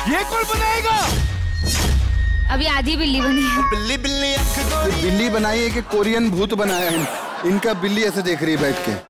ये कौन बनाएगा? अभी आधी बिल्ली बनी है। बिल्ली बिल्ली बिल्ली बनाई है कि कोरियन भूत बनाया है? इनका बिल्ली ऐसे देख रही है बैठ के।